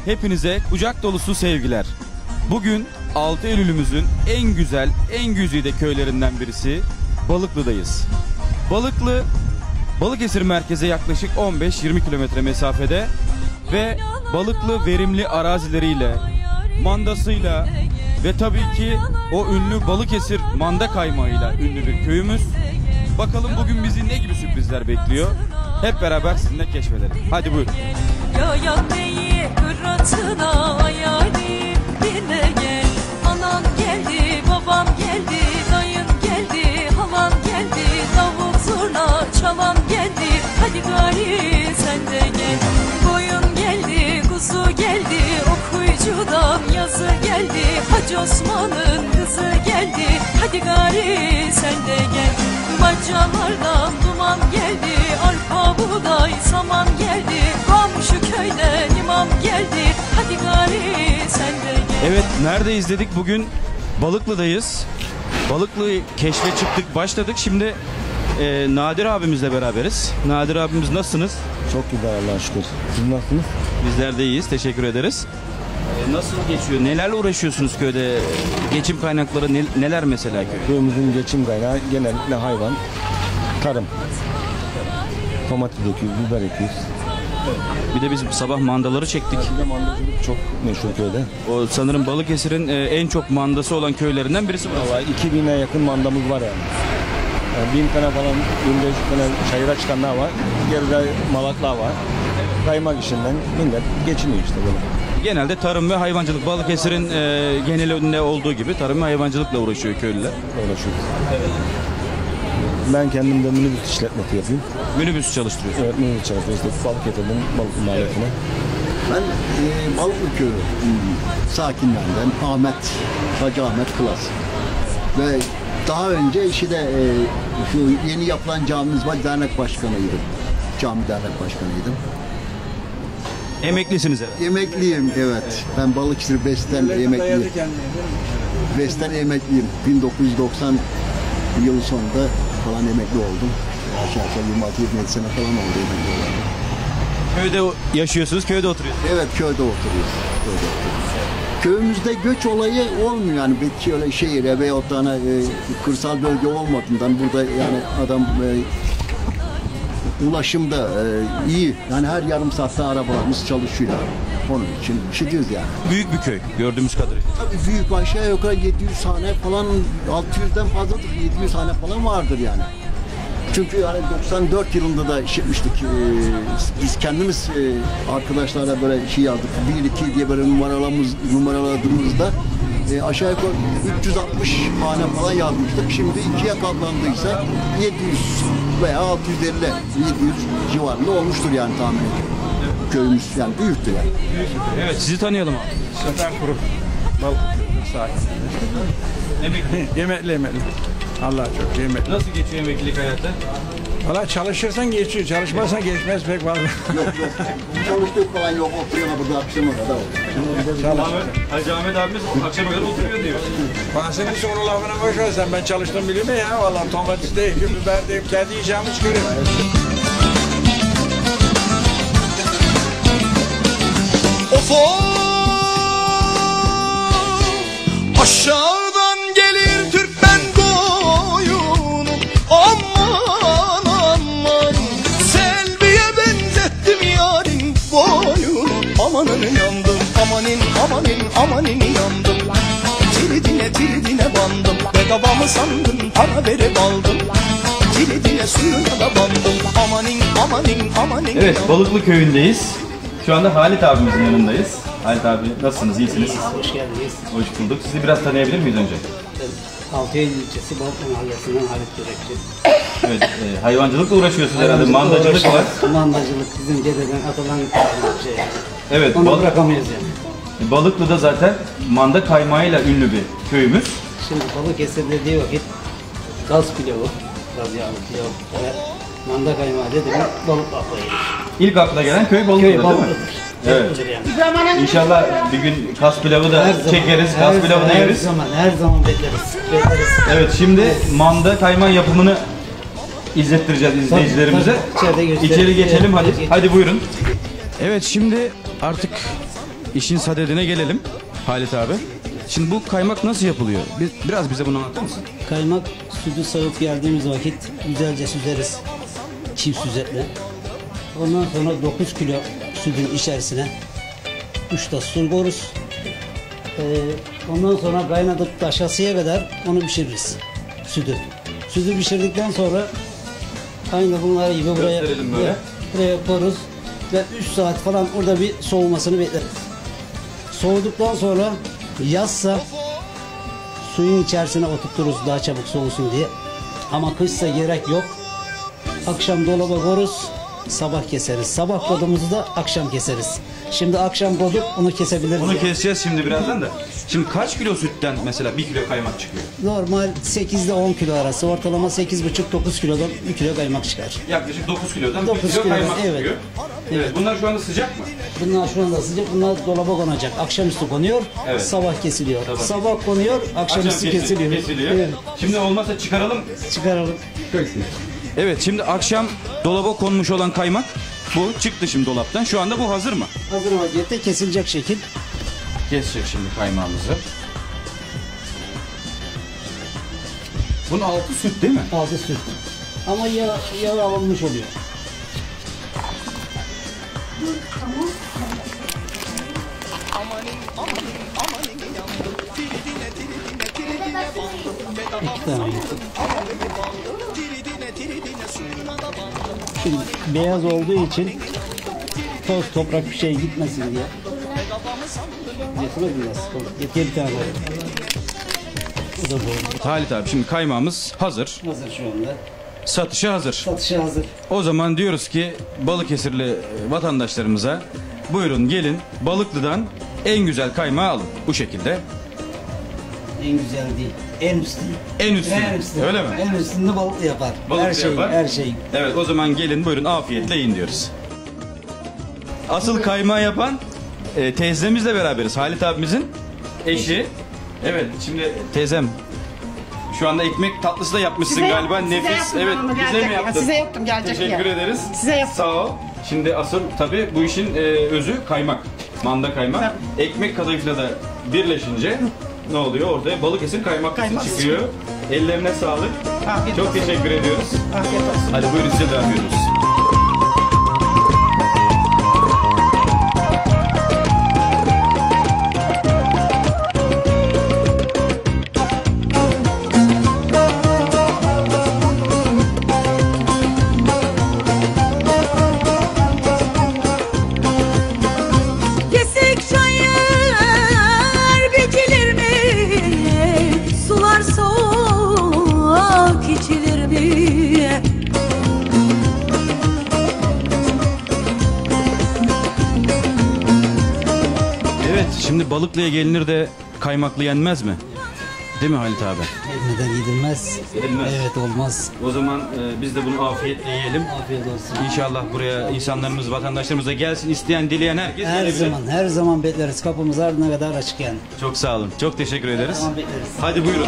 hepinize kucak dolusu sevgiler. Bugün 6 Eylül'ümüzün en güzel, en güzide köylerinden birisi Balıklı'dayız. Balıklı, Balıkesir merkeze yaklaşık 15-20 kilometre mesafede ve Balıklı verimli arazileriyle, mandasıyla ve tabii ki o ünlü Balıkesir manda kaymağıyla ünlü bir köyümüz. Bakalım bugün bizi ne gibi sürprizler bekliyor? Hep beraber sizinle keşfedelim. Hadi buyurun. Yayan neyi kıratına yarim dinle gel. Anan geldi, babam geldi, dayın geldi, halan geldi, davul zurna çalan geldi. Hadi gari sen de gel. Koyun geldi, kuzu geldi, okuyucudan yazı geldi. Hacı Osman'ın kızı geldi. Hadi gari sen de gel. Bacalardan duman geldi, arpa buğday saman geldi. Komşu köyden imam geldi. Hadi gari sen de gel. Evet, neredeyiz dedik, bugün Balıklı'dayız. Balıklı keşfe çıktık, başladık. Şimdi Nadir abimizle beraberiz. Nadir abimiz, nasılsınız? Çok güzel, Allah'a şükür. Siz nasılsınız? Bizler de iyiyiz, teşekkür ederiz. Nasıl geçiyor? Nelerle uğraşıyorsunuz köyde? Geçim kaynakları neler mesela köyde? Köyümüzün geçim kaynağı genellikle hayvan, tarım. Domates ekiyoruz, biber ekiyoruz. Bir de biz sabah mandaları çektik. Bir de mandacılık çok meşhur köyde. O sanırım Balıkesir'in en çok mandası olan köylerinden birisi bu. Vallahi 2000'e yakın mandamız var yani. 1000 tane falan, 1500 tane çayıra çıkanlar var. Geride malaklar var. Kaymak işinden millet geçiniyor işte böyle. Genelde tarım ve hayvancılık. Balıkesir'in genelinde olduğu gibi tarım ve hayvancılıkla uğraşıyor köylüler. Uğraşıyoruz. Evet. Ben kendim de minibüs işletmesi yapıyorum. Minibüs çalıştırıyorsun. Evet, minibüs çalıştırıyoruz. İşte balık getirdim, Balıklı mahallesine. Ben Balıklı köyü sakinlerinden Hacı Ahmet Kılas. Ve daha önce şu yeni yapılan camimiz var, dernek başkanıydım. Cami dernek başkanıydım. Emeklisiniz herhalde. Emekliyim, evet. Ben Balıkesir Bes'ten emekliyim. Bes'ten emekliyim. 1990 yılı sonunda falan emekli oldum. Aşağı yukarı 26-27 sene falan oldu emekli oldum. Köyde yaşıyorsunuz, köyde oturuyorsunuz. Evet, köyde oturuyoruz. Köyümüzde göç olayı olmuyor yani, bir öyle şehire veyahut da kırsal bölge olmadığından burada yani adam ulaşımda iyi. Yani her yarım saatte arabalarımız çalışıyor. Onun için bir şey diyoruz yani. Büyük bir köy gördüğümüz kadarıyla. Tabii büyük, aşağı yukarı 700 hane falan, 600'den fazladır, 700 hane falan vardır yani. Çünkü yani 94 yılında da işitmiştik. Biz kendimiz arkadaşlarla böyle şey yazdık. 1-2 diye böyle numaraladığımızda aşağı yukarı 360 hane falan yazmıştık. Şimdi ikiye katlandıysa 700 veya 650, 700 civarında olmuştur yani tahmin ediyorum. Köyümüz yani büyüktür yani. Evet, sizi tanıyalım abi. Sefer Kuru. Balıklı sakin. Emekli. Allah çok emekli. Nasıl geçiyor emeklilik hayatı? Valla çalışırsan geçiyor, çalışmazsan geçmez pek fazla. Yok. Çalıştık falan yok, oturuyor burada akşama kadar. Hacı Ahmet abimiz akşama kadar oturuyor diyor. Bana senin sonra lafına boş ver, ben çalıştım bilmiyorum ya. Valla domates değil, biber değil, kendi yiyeceğimi çıkarıyorum. Of aşağıdan gelir Türkmen koyunum, aman Selvi'ye benzettim yarim boyunu. Amanın yandım, amanin yandım. Tiridine bandım, bedava mı sandın, para verip aldım. Tiridine suyuna da bandım, amanin. Evet, Balıklı köyündeyiz. Şu anda Halit abimizin yanındayız. Halit abi, nasılsınız, iyisiniz? Hoş geldiniz. Hoş bulduk. Sizi biraz tanıyabilir miyiz önce? 6 Eylül ilçesi Balıklı Mahallesi'nden Halit Görekçi. Evet, hayvancılıkla uğraşıyorsunuz herhalde, mandacılık var. Mandacılık bizim dededen atadan bir şey. Evet, Onu bırakamayız yani. Balıklı'da zaten manda kaymağıyla ünlü bir köyümüz. Şimdi Balıkesir dediği vakit gaz pilavı, gaz yağlı pilav ve manda kaymağı dedi mi balık akla gelir. İlk akla gelen köy Balıklı'dır, değil mi? Evet. Yani. İnşallah bir gün kas pilavı da çekeriz, kas pilavı da yeriz. Her zaman bekleriz. Evet, şimdi manda kaymağı yapımını izlettireceğiz izleyicilerimize. Tabii, İçeri geçelim hadi. Hadi buyurun. Evet, şimdi artık işin sadedine gelelim Halit abi. Şimdi bu kaymak nasıl yapılıyor? Biraz bize bunu anlatır mısın? Kaymak sütü sağıp geldiğimiz vakit güzelce süzeriz. Çift süzetle. Ondan sonra 9 kilo sütün içerisine 3 tas su koyarız. Ondan sonra kaynadık taşasıya kadar onu pişiririz. Sütü. Sütü pişirdikten sonra aynı bunlar gibi buraya Gösterelim böyle. buraya koyarız ve 3 saat falan orada bir soğumasını bekleriz. Soğuduktan sonra yazsa suyun içerisine oturturuz daha çabuk soğusun diye. Ama kışsa gerek yok. Akşam dolaba koyarız, sabah keseriz. Sabah kodumuzu da akşam keseriz. Şimdi akşam koyduk, onu kesebiliriz. Bunu keseceğiz şimdi birazdan da. Şimdi kaç kilo sütten mesela 1 kilo kaymak çıkıyor? Normal 8 ile 10 kilo arası, ortalama 8,5-9 kilodan 1 kilo kaymak çıkar. Yaklaşık 9 kilodan 9 1 kilo kilodan, kaymak evet. çıkıyor. Evet. Bunlar şu anda sıcak mı? Bunlar şu anda sıcak, bunlar dolaba konacak. Akşamüstü konuyor, Evet. sabah kesiliyor. Sabah. Sabah konuyor, akşamüstü kesiliyor. Evet. Şimdi olmazsa çıkaralım. Çıkaralım. Evet, şimdi akşam dolaba konmuş olan kaymak bu çıktı şimdi dolaptan. Şu anda bu hazır mı? Hazır vaziyette kesilecek şekil. Kesecek şimdi kaymağımızı. Bunun altı süt değil mi? Taze süt. Ama yağ alınmış oluyor. İki tane yumurta. Şimdi beyaz olduğu için toz toprak bir şey gitmesin diye. Getir biraz. Getir bir tane var. Bu da bu. Halit abi şimdi kaymağımız hazır. Hazır şu anda. Satışa hazır. Satışa hazır. O zaman diyoruz ki Balıkesirli vatandaşlarımıza buyurun gelin Balıklı'dan en güzel kaymağı alın. Bu şekilde. En güzel değil. En üstünde. En üstünde. En üstünde. Öyle mi? En üstünde balıklı yapar. Balıklı her şey, yapar. her şey. Evet o zaman gelin buyurun afiyetle yiyin diyoruz. Asıl kaymağı yapan teyzemizle beraberiz. Halit abimizin eşi. Evet şimdi teyzem şu anda ekmek tatlısı da yapmışsın galiba. Nefis. Yaptım, Evet ama bize gelecek mi ya. yaptın? Size yaptım, gelecek Teşekkür ya. ederiz. Size yaptım. Sağ ol. Şimdi asıl tabii bu işin özü kaymak. Manda kaymak. Tabii. Ekmek kadayıfla da birleşince ne oluyor? Ortaya Balıkesir kaymaklısı Kaymaklısı. çıkıyor. Ellerine sağlık. Afiyet Çok olsun. teşekkür ediyoruz. Afiyet olsun. Hadi buyurun size devam ediyoruz. Kesik çayır biçilir mi? Sular soğuk içilir mi? Evet şimdi Balıklı'ya gelinir de kaymaklı yenmez mi? Değil mi Halit abi? Neden yedilmez? Yedilmez. Evet olmaz. O zaman biz de bunu afiyetle yiyelim. Afiyet olsun. İnşallah buraya insanlarımız, vatandaşlarımız da gelsin. İsteyen, dileyen herkes Her gelebilir. zaman, her zaman bekleriz. Kapımız ardına kadar açık yani. Çok sağ olun. Çok teşekkür ederiz. Tamam bekleriz. Hadi buyurun.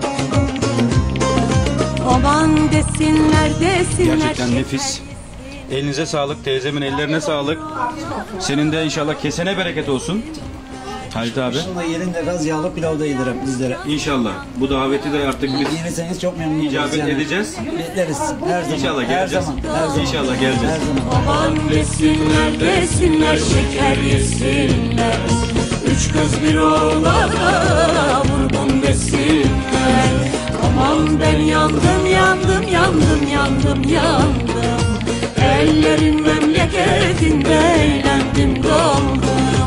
Aman desinler desinler. Gerçekten nefis. Elinize sağlık, teyzemin ellerine sağlık. Senin de inşallah kesene bereket olsun. Halit abi. Şunla yerinde gaz yağlı pilav da yedirim bizlere. İnşallah. Bu daveti de artık biz Yenirseniz çok memnun oluruz. icabet edeceğiz. Bekleriz. Her zaman. İnşallah her geleceğiz. zaman. Her zaman. İnşallah geleceğiz. Her zaman. Aman desinler desinler şeker yesinler. Üç kız bir oğlana vurgun desinler. Aman ben yandım yandım yandım yandım yandım. Ellerin memleketinde eğlendim doldum.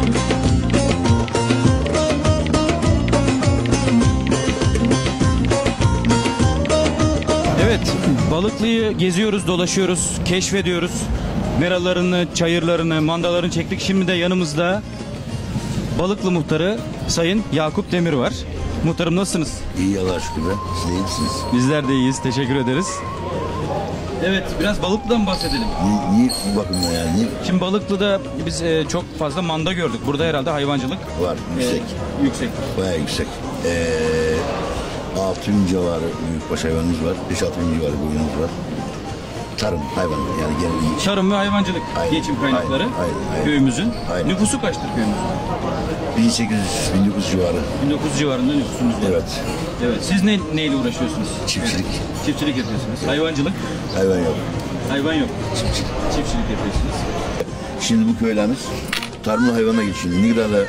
Evet, Balıklı'yı geziyoruz, dolaşıyoruz, keşfediyoruz. Meralarını, çayırlarını, mandalarını çektik. Şimdi de yanımızda Balıklı muhtarı Sayın Yakup Demir var. Muhtarım nasılsınız? İyi Allah'a şükür be. Siz de iyi misiniz? Bizler de iyiyiz, teşekkür ederiz. Evet, biraz Balıklı'dan bahsedelim. Niye bu bakımdan yani? Şimdi Balıklı'da biz çok fazla manda gördük. Burada herhalde hayvancılık Var yüksek. yüksek. Bayağı yüksek. 6 bin civarı büyükbaş hayvanımız var. 5-6 bin civarı koyunumuz var. tarım, hayvan yani genel Tarım ve hayvancılık Aynen, geçim kaynakları aynen. köyümüzün. Aynen. Nüfusu kaçtır köyümüzün? 1800-1900 civarı. 1900 civarında nüfusumuz var. Evet. Evet. Siz neyle uğraşıyorsunuz? Çiftçilik. Çiftçilik yapıyorsunuz. Hayvancılık? Hayvan yok. Hayvan yok. Çiftçilik. Çiftçilik yapıyorsunuz. Şimdi bu köylerimiz tarımla hayvana geçiyor. Nigra'da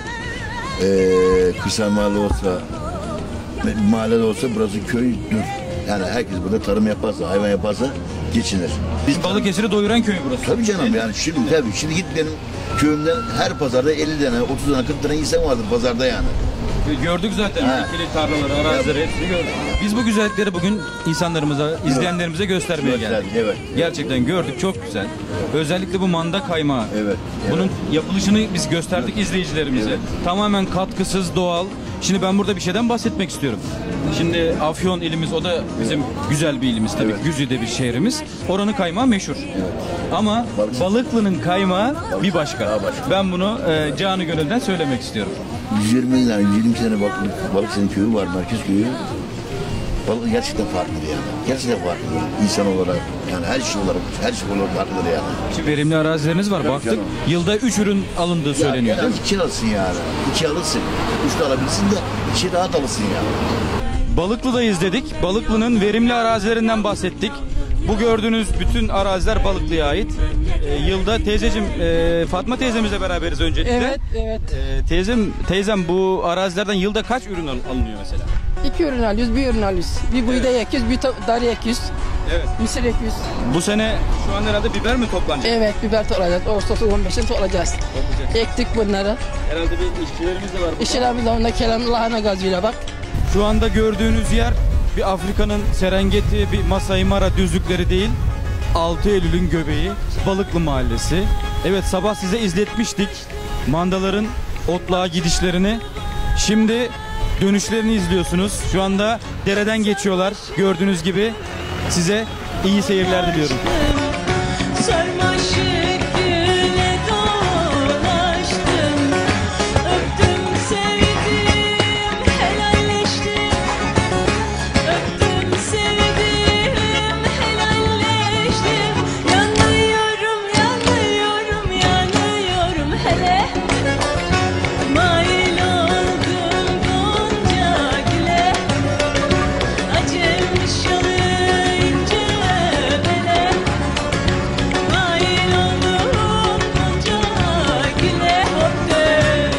kırsal mahalle olsa, mahallede olsa burası köydür. Yani herkes burada tarım yaparsa, hayvan yaparsa geçinir. Biz Balıkesir'i doyuran köy burası. Tabii canım yani şimdi git benim köyümden her pazarda 50 tane, 30 tane, 40 tane insan vardır pazarda yani. Gördük zaten. Ha. Ekili tarlaları, arazileri hepsini gördük. Biz bu güzellikleri bugün insanlarımıza, izleyenlerimize göstermeye geldik. Evet. Gerçekten gördük, çok güzel. Özellikle bu manda kaymağı. Evet. Bunun yapılışını biz gösterdik izleyicilerimize. Evet. Tamamen katkısız, doğal. Şimdi ben burada bir şeyden bahsetmek istiyorum. Şimdi Afyon ilimiz, o da bizim güzel bir ilimiz tabii. Evet. Güzide bir şehrimiz. Oranın kaymağı meşhur. Ama Balıklı'nın kaymağı bir başka. Daha başka. Ben bunu canı gönülden söylemek istiyorum. 120 tane Balıkesir'in köyü var, merkez köyü. Balık gerçekten farklı yani. Gerçekten farklı. İnsan olarak yani her şey olarak farklıdır yani. Şimdi verimli arazileriniz var. Tabii Baktık. canım. Yılda 3 ürün alındığı söyleniyor Yani değil mi? 2 alırsın yani. 2 alırsın. 3 de alabilirsin de 2 daha da alırsın yani. Balıklı'dayız dedik. Balıklı'nın verimli arazilerinden bahsettik. Bu gördüğünüz bütün araziler Balıklı'ya ait. Yılda teyzeciğim, Fatma teyzemizle beraberiz öncelikle. Evet. Teyzem bu arazilerden yılda kaç ürün alınıyor mesela? 2 ürün alıyoruz, bir ürün alıyoruz. Bir buğday ekiyoruz, bir darı ekiyoruz. Evet. Mısır ekiyoruz. Bu sene şu an herhalde biber mi toplanacak? Evet, biber toplayacağız. Ağustos'un 15'inde toplayacağız. Ektik bunları. Herhalde bir işçilerimiz de var burada. İşçilerimiz de onda kelam lahana gazıyla bak. Şu anda gördüğünüz yer bir Afrika'nın Serengeti, bir Masai Mara düzlükleri değil. 6 Eylül'ün göbeği Balıklı Mahallesi. Evet, sabah size izletmiştik mandaların otluğa gidişlerini. Şimdi dönüşlerini izliyorsunuz. Şu anda dereden geçiyorlar. Gördüğünüz gibi size iyi seyirler diliyorum. Sarmaşık güne dolaştım, öptüm sevdim, helalleştim. Öptüm sevdim, helalleştim. Yanıyorum, hele. Mail oldum gonca güle, acem şalınca bele. Mail oldum gonca güle, hopte.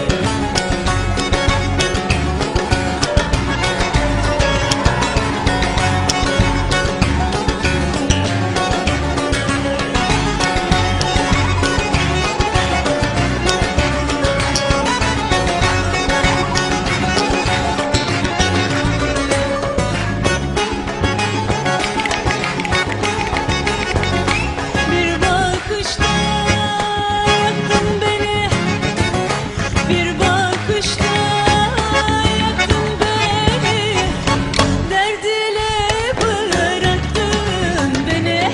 Bir bakışta yaktın beni, bir bakışta yaktın beni, derdile bıraktın beni,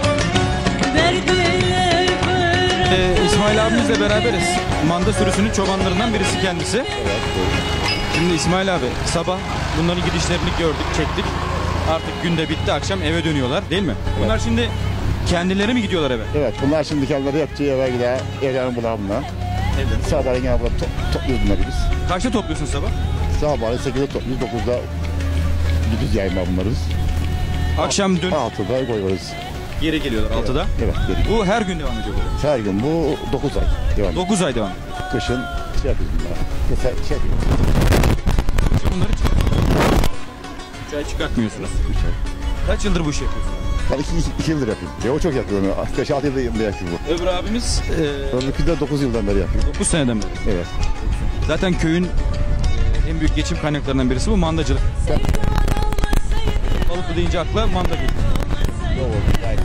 derdile bıraktın. İsmail abimizle beraberiz. Manda sürüsünün çobanlarından birisi kendisi. Şimdi İsmail abi, sabah bunların gidişlerini gördük, çektik. Artık gün de bitti, akşam eve dönüyorlar değil mi? Bunlar şimdi kendileri mi gidiyorlar eve? Evet, bunlar şimdi kendileri yatıyor eve gider, evlerin bulağımla. Sabahleyin yine burada topluyoruz bunları biz. Kaçta topluyorsun sabah? Sabahleyin 8'de topluyoruz, 9'da gidiyoruz yayma bunları. Akşam dön 6'da koyuyoruz. geri geliyorlar 6'da. Evet, geri. Bu her gün devam ediyor böyle. Her gün bu 9 ay devam. 9 ay devam. Kışın şey yapıyoruz bunları. Mesela şey yapıyoruz. Bunları 3 ay çıkartmıyorsunuz. 3 ay. Kaç yıldır bu işi yapıyorsunuz? Ben 2 yıldır yapıyorum. Ya o çok yapıyor onu. 5-6 yıldır yapıyor bu. Öbür abimiz Öbürkü de 9 yıldan beri yapıyor. 9 seneden beri. Evet. Zaten köyün en büyük geçim kaynaklarından birisi bu mandacılık. Balıklı deyince akla manda geliyor. Doğru. Yani.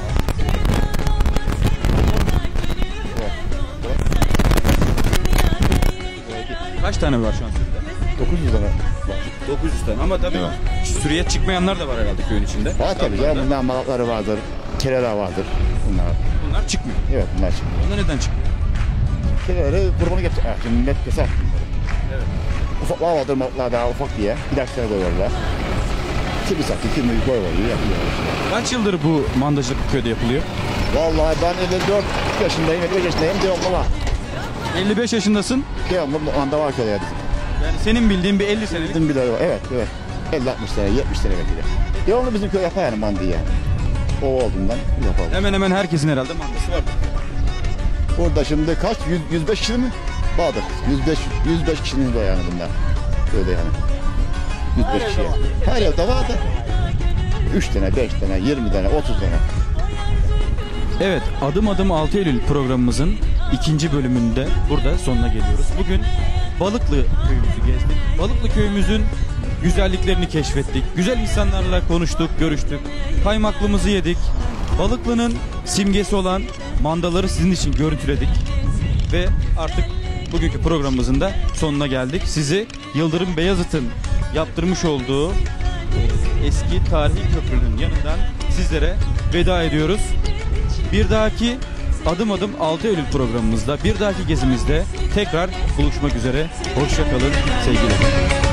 Kaç tane var şu an sürüde? 900 tane var. 900 tane ama tabii sürüye çıkmayanlar da var herhalde köyün içinde. Var tabii ya, bundan malakları vardır, kereler vardır bunlar. Bunlar çıkmıyor. Evet, bunlar çıkıyor. Bunlar neden çıkmıyor? Kereleri kurbanı getir. Şimdi millet keser. Evet. Ufaklar vardır malaklar daha ufak diye. İlaçları koyuyorlar. kimi satıyor, kimi koy yapıyor. Kaç yıldır bu mandacılık bu köyde yapılıyor? Vallahi ben 54 yaşındayım, 55 yaşındayım, devamlı var. 55 yaşındasın. Devamlı anda var köyde. Yani senin bildiğin bir 50 senelik. Bizim bir var. Evet. 50-60 sene, 70 sene belki de. Devamlı bizim köy yapar yani mandıyı yani. O olduğundan yapalım. Hemen hemen herkesin herhalde mandası var. Burada şimdi kaç? 105 kişi mi? Vardır. 105 kişinin var yani bunlar. Köyde yani. 105 kişi yani. Her evde vardır. 3 tane, 5 tane, 20 tane, 30 tane. Evet, Adım Adım 6 Eylül programımızın ikinci bölümünde burada sonuna geliyoruz. Bugün Balıklı köyümüzü gezdik. Balıklı köyümüzün güzelliklerini keşfettik. Güzel insanlarla konuştuk, görüştük. Kaymaklımızı yedik. Balıklı'nın simgesi olan mandaları sizin için görüntüledik. Ve artık bugünkü programımızın da sonuna geldik. Sizi Yıldırım Beyazıt'ın yaptırmış olduğu eski tarihi köprünün yanından sizlere veda ediyoruz. Bir dahaki Adım Adım 6 Eylül programımızda, bir dahaki gezimizde tekrar buluşmak üzere. Hoşça kalın, sevgiler.